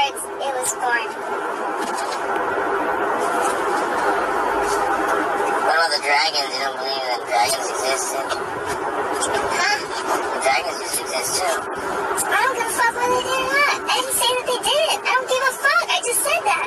it was born. What about the dragons? You don't believe that dragons exist? Huh? The dragons just exist too. I don't give a fuck whether they did or not. I didn't say that they didn't. I don't give a fuck. I just said that.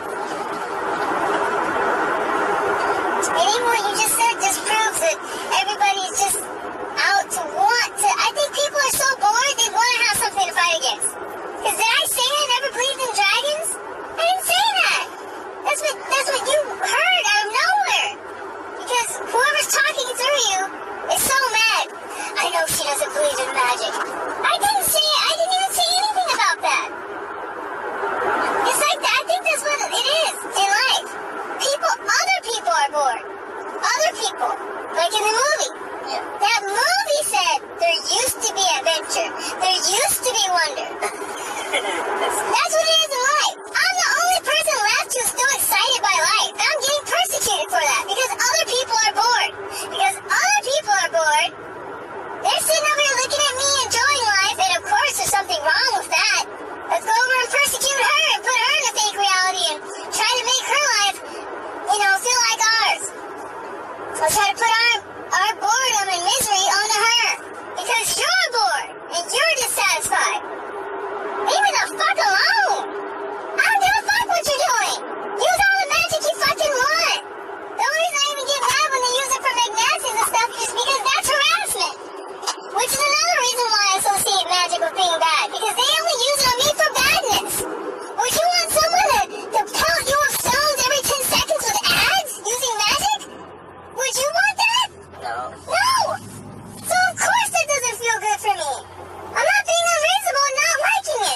And even what you just said just proves that everybody's just out to want to. I think people are so bored they want to have something to fight against. Because did I say I never believed in dragons? I didn't say that. That's what you heard out of nowhere. Because whoever's talking through you is so mad. I know she doesn't believe in magic. I didn't even say anything about that. It's like that. I think that's what it is in life. Other people are bored. Other people. Like in the movie. Yeah. That movie said there used to be adventure. There used to be wonder. That's what it is in life. I'm the only person left who's still excited by life. I'm getting persecuted for that because other people are bored. Because other people are bored. They're sitting over here looking at me enjoying life, and of course there's something wrong with that. Let's go over and persecute her and put her in a fake reality and try to make her life, feel like ours. Let's try to put our boredom and misery onto her. Because you're bored and you're dissatisfied. Leave me the fuck alone. I don't give a fuck what you're doing. Use all the magic you fucking want. The only reason I even get mad when they use it for magnesis and stuff is because that's harassment. Which is another reason why I associate magic with being bad. Because they only use it on me for badness. Would you want someone to pelt you with stones every 10 seconds with ads using magic? Would you want that? No. No! So of course that doesn't feel good for me. I'm not being unreasonable and not liking it.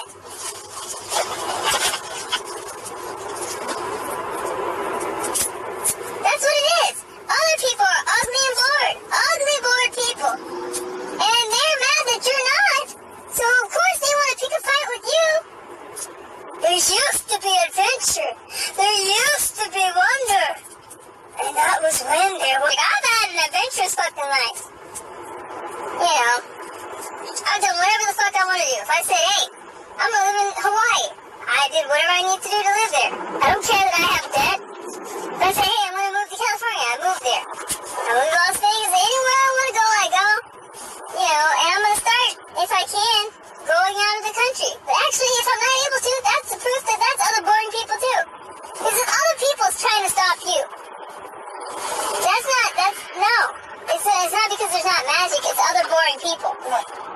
That's what it is. Other people are ugly and bored. Ugly, bored people. And they're mad that you're not. So of course they want to pick a fight with you. There used to be adventure. There used to be wonder. And that was when there was... I've had an adventurous fucking life. I've done whatever the fuck I want to do. If I say, hey, I'm gonna live in Hawaii, I did whatever I need to do to live there. I don't care that I have debt. If I say, hey, I'm gonna move to California, I move there. I move to Las Vegas, anywhere I want to go, I go. And I'm gonna start, if I can, going out of the country. But actually, if I'm not able to, that's the proof that that's other boring people too. Because if other people's trying to stop you, no. It's not because there's not magic, it's other boring people.